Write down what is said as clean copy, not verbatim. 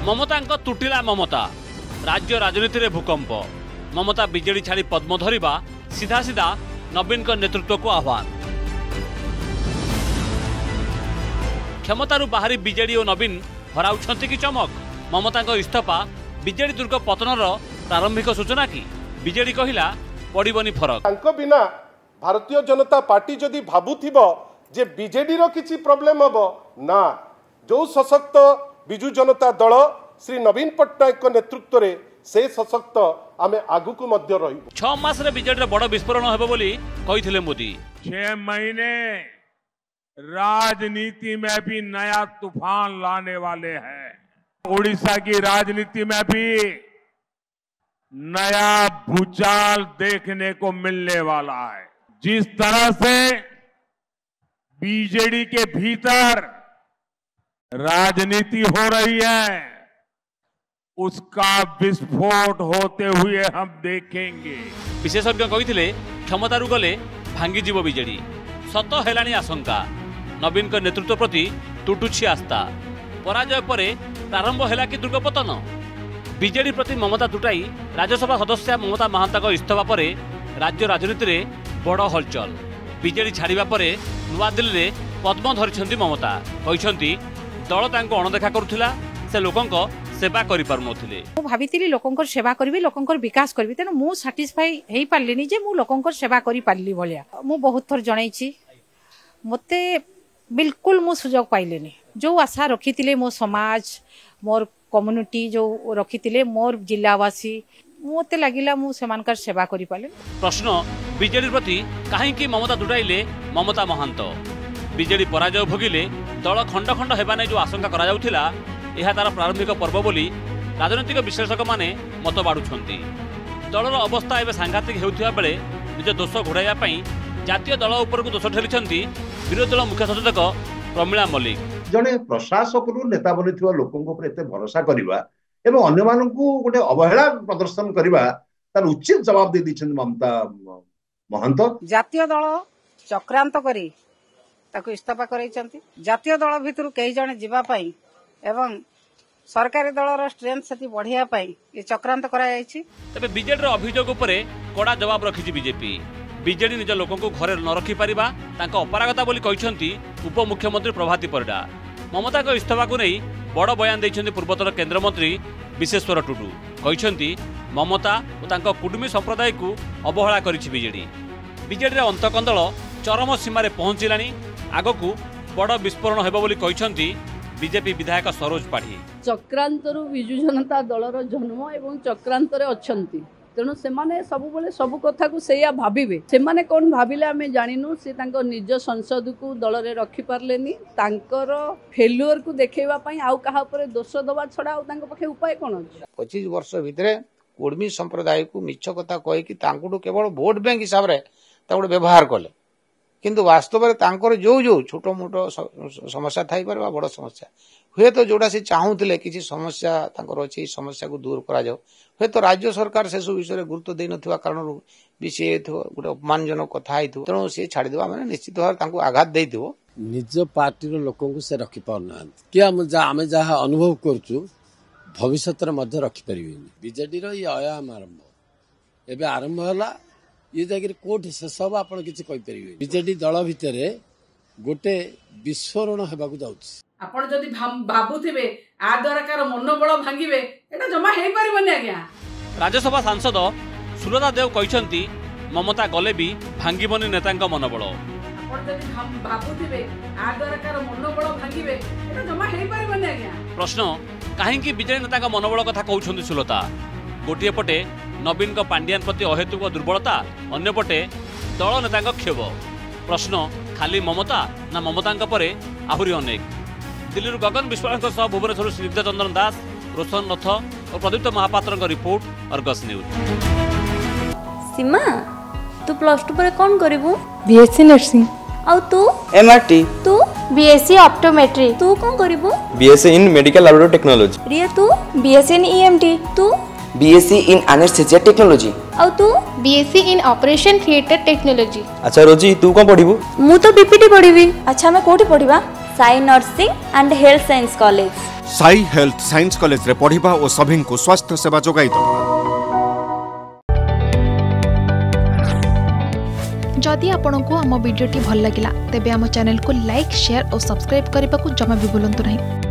ममता तुटिला ममता राज्य राजनीति रे भूकंप ममता बीजेडी छाड़ी पद्म धरिबा सीधा सीधा नवीन नेतृत्व को आह्वान क्षमतारू बाहरी बीजेडी और नवीन हराउछंती की चमक ममता इस्तीफा बीजेडी दुर्ग पतनर प्रारंभिक सूचना की बीजेडी कहिला पड़िबनी फरक तांको बिना भारतीय जनता पार्टी जदि भाबुथिबो जे बीजेडी रो किछि प्रॉब्लम हबो ना जो सशक्त बिजु जनता दल श्री नवीन पट्टनायक नेतृत्व रे से सशक्त आमे आगु को मध्य रहिबो 6 मास रे बीजेडी रे बड़ विस्फोरण हेबो बोली कहिथिले मोदी 6 महीने राजनीति में भी नया तूफान लाने वाले हैं। उड़ीसा की राजनीति में भी नया भूचाल देखने को मिलने वाला है। जिस तरह से बीजेडी के भीतर राजनीति हो रही है उसका विस्फोट होते हुए हम देखेंगे। विशेषज्ञ कहिथिले क्षमतारू गले भांगी जीव बीजेडी सत हेलानी आशंका नवीन का नेतृत्व प्रति तुटुछि आस्था पराजय परे प्रारंभ हेला कि दुर्गपतन बीजेडी प्रति ममता तुटाई राज्यसभा सदस्य ममता महांता इस्तीफा परे राज्य राजनीति रे बड़ हलचल बीजेडी छाड़िबा परे नुआ दिल्ली रे पद्म धरिछंती ममता कहिछंती दल तांको अणदेखा करुथिला से लोकंक सेवा करि पारु नथिले मु भाबितिली लोकंकर सेवा करबी लोकंकर विकास करबी तेन मु सैटिस्फाई हेई पारलिनी जे मु लोकंकर सेवा करि पारली भलिया मु बहुत थर जणाइछि मते बिल्कुल मु सुजोग पाइलेनी जो आशा रखिथिले मो समाज मोर कम्युनिटी जो रखिथिले मोर जिल्लावासी मते लागिला मु सेमानकर सेवा करि पाले। प्रश्न बीजेडी प्रति काहे कि ममता दुटाइले ममता महांत बीजेडी पराजय भोगिले दल खंड खंड हेबा नै जो आशंका करा जाउथिला एहा तार प्रारंभिक पर्व बोली राजनीतिक विश्लेषक माने मत बाडुछंती दलर अवस्था एबे सांघातिक हेउथिया बेले निज दोष घोड़ाइया पई जातीय दल उपर को दोष ठेलिछंती विरोधी दल मुख्य सचेतक प्रमिला मल्लिक जने प्रशासक नेता बनी लोक एते भरोसा करवा एवं अन्य मानकू गोटे अवहेला प्रदर्शन करवा तार उचित जवाब दे दी ममता महंत जातीय दल चक्रांत करी ताको इस्तीफा करैछंती जातीय दल भितरु कई जने जीवा पई एवं सरकारी दलर स्ट्रेंथ सेति बढ़िया पई ये चक्रांत करा जायछि। तबे बीजेडी रो अभियोग उपरे कड़ा जवाब रखिछि बीजेपी बीजेडी निज लोक घरे न रखी पारिबा तांको अपरागता बोली कहिछंती उपमुख्यमंत्री प्रभाती परिडा ममता को इस्तीफा को नहीं बड़ बयान दैछंती पूर्वतन केंद्र मंत्री विश्वेश्वर टुडू कहिछंती ममता और तांको कुटुंबी संप्रदाय को अवहेला करिछि बीजेडी बीजेडी रे अंतकंदल चरम सीमा रे पहुंचिलानी आगकू बड़ विस्फोरण हेबो बोली कहिछंती बीजेपी विधायक सरोज पाढ़ी चक्रांतरु विजु जनता दलर जन्म एवं चक्रांतरे अछंती तेणु सेमाने सबुबले सब कथा को सेया भाबिबे सेमाने कोन भाबिले आमे जानिनु से तांको निज संसद को दल रे रखि पारलेनी तांकर फेल्युअर को देखेबा पई आउ कहा ऊपर दोष दबा छडा आउ तांको पखे उपाय कोन अछि 25 वर्ष भितरे कुर्मी संप्रदाय को मिछ कथा कहि कि तांकुडू केवल वोट बैंक हिसाब रे तांकुडू व्यवहार कले किंतु वास्तव में तांकर जो जो छोट मोट समस्या थाई पारे बड़ समस्या हुए तो जोड़ा से चाहूले किसी समस्या तांकर अछि समस्या को दूर करा जाओ हुए तो राज्य सरकार से सब विषय गुरुत्व दे नथिबा कारण भी से गोटे अपमानजनक कथा आइथो तेणु से छाड़ी देबा माने निश्चित भाव तांको आघात देइथो निज पार्टी रो लोकन को से रखि पाउना कि आमे जहा अनुभव करछु भविष्य रे मध्य रखि परिबेनी बीजेडी रो ये आयाम आरंभ एबे आरंभ होला ये जागिर कोठ सब आप किसी कहीपर बीजेडी दल भितर गोटे विस्फोरण होगा जाऊँ आपण जदि भाबुथिबे आ द्वारा कार मनोबल भांगिबे एटा जमा हेई परिबनी आज्ञा। राज्यसभा सांसद सुलता देव कहिसंती ममता गले भी भांगिबनी नेतांक मनोबल आपण जदि भाबुथिबे आ द्वारा कार मनोबल भांगिबे एटा जमा हेई परिबनी आज्ञा। प्रश्न काहे कि बीजेडी नेतांक मनोबल कथा कहउछंती सुलता गोटिए पटे नवीन को पांड्यान प्रति अहेतुक दुर्बलता अन्य पटे दल नेतांक क्षोभ प्रश्न खाली ममता ना ममतांक परे आहुरी अनेक दिल्ली गगन विश्वास भुवनेश्वर स्निग्ध चंद्रन दास रोशन नथ और Pradipta Mahapatra report Argus news. Seema तू +2 पर कौन करिवु बीएससी नर्सिंग और तू एमआरटी तू बीएससी ऑप्टोमेट्री तू कौन करिवु BSc in medical laboratory technology रिया तू बीएससी इन ईएमटी तू बीएससी इन एनेस्थेसिया टेक्नोलॉजी और तू BSc in operation theatre technology. अच्छा रोजी तू कौन पढ़िबू मु तो बीपीटी पढ़िबी। अच्छा मैं कोठी पढ़िबा Sai nursing and health science college Sai health science college रे पढ़िबा और सभी को स्वास्थ्य सेवा जोगाई दबा। जदि आपंक आम भिडी भल लगा तेब आम चैनल को लाइक शेयर और सब्सक्राइब करने को जमा भी भूलु नहीं।